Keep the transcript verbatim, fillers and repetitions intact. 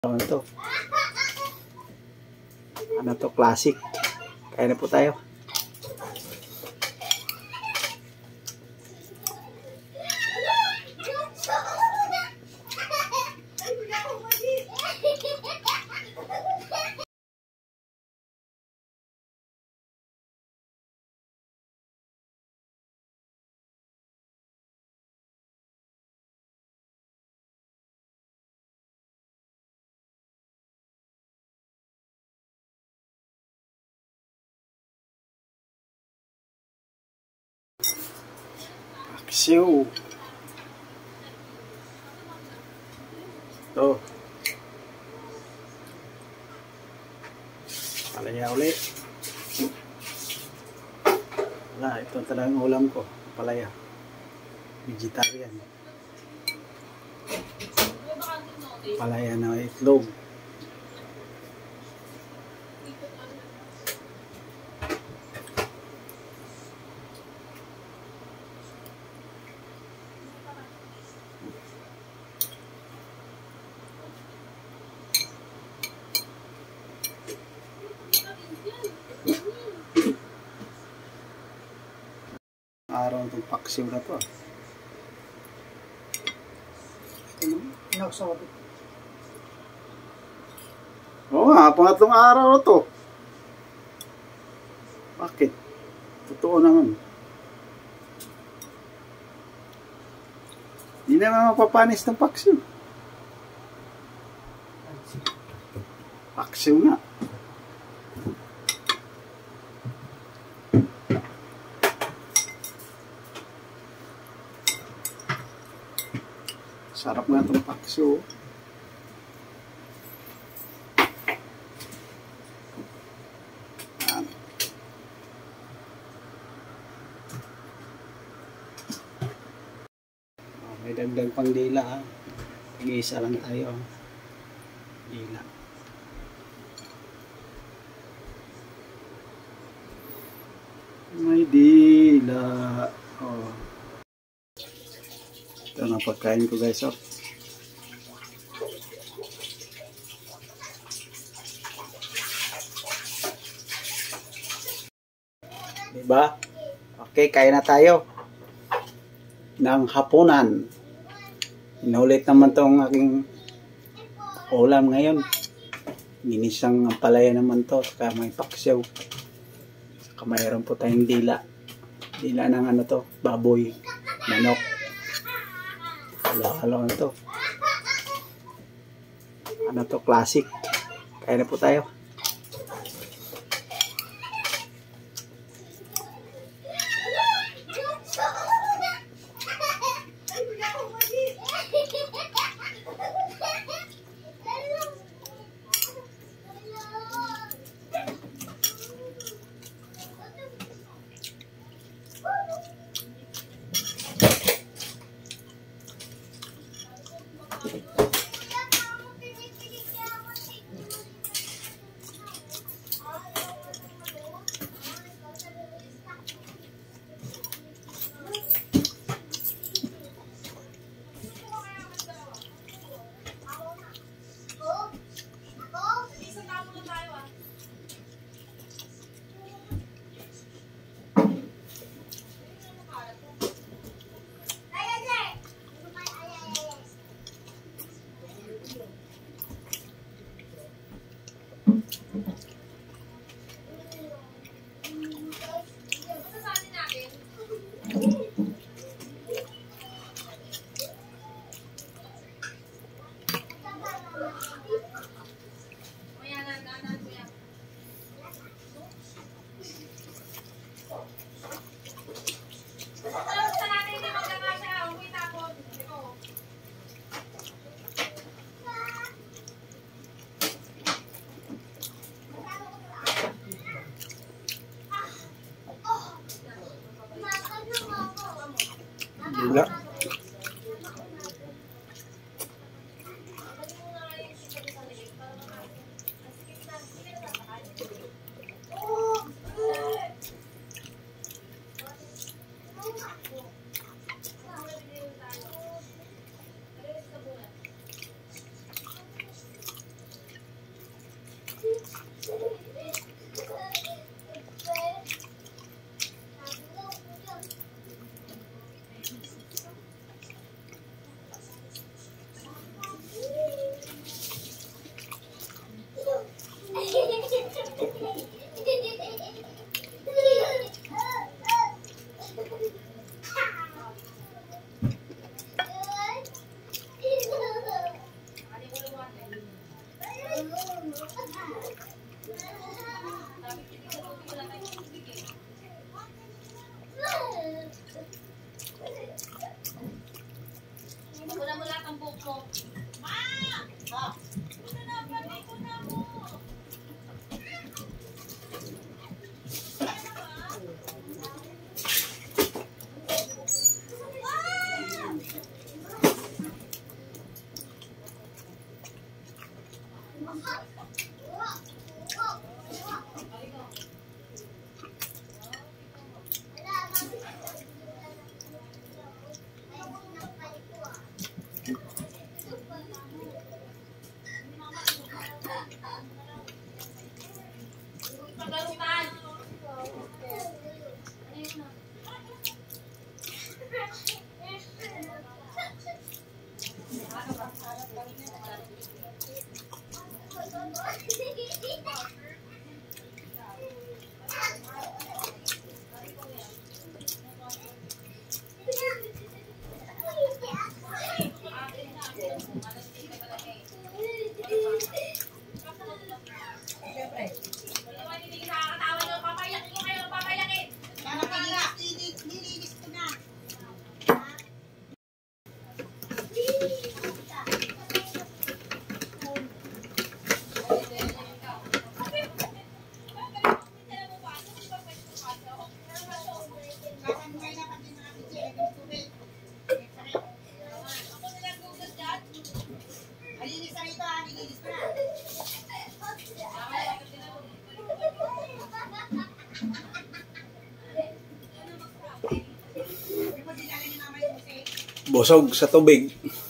Ano to? Ano to? Classic. Kaya na po tayo. Aksiw. Ito. Palaya ulit. Wala, ito talagang ulam ko. Palaya. Vegetarian. Palaya na itlog. Araw itong paksiw na to. Oo nga, pangatlong araw na to. Bakit? Totoo naman. Hindi naman mapapanis ng paksiw. Paksiw nga. Sarap nga itong paksiw. Oh, may dagdag pang dila ha. Nag-iisa lang tayo. Dila. May dila. Oh. Ito na pagkain ko guys, oh. Diba? Okay, kain na tayo ng hapunan. Inulit naman tong aking ulam ngayon. Ginisang palaya naman to, saka may paksiw. Saka mayroon po tayong dila. Dila ng ano to, baboy, manok. Halo-halo na to. Ano to? Classic. Kaya na po tayo. Wala mo lahat ang buhok mo. Ma! Oh. Ito na, ito na mo. Busog sa tubig.